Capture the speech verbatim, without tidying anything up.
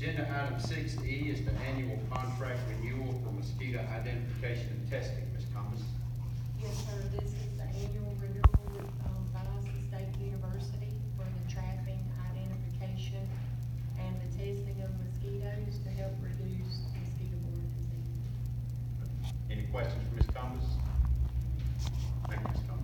Agenda item six E is the annual contract renewal for mosquito identification and testing. Miz Thomas? Yes, sir, this is the annual renewal with, um, Valdosta State University for the trapping, identification, and the testing of mosquitoes to help reduce mosquito-borne disease. Any questions for Miz Thomas? Thank you, Miz Thomas.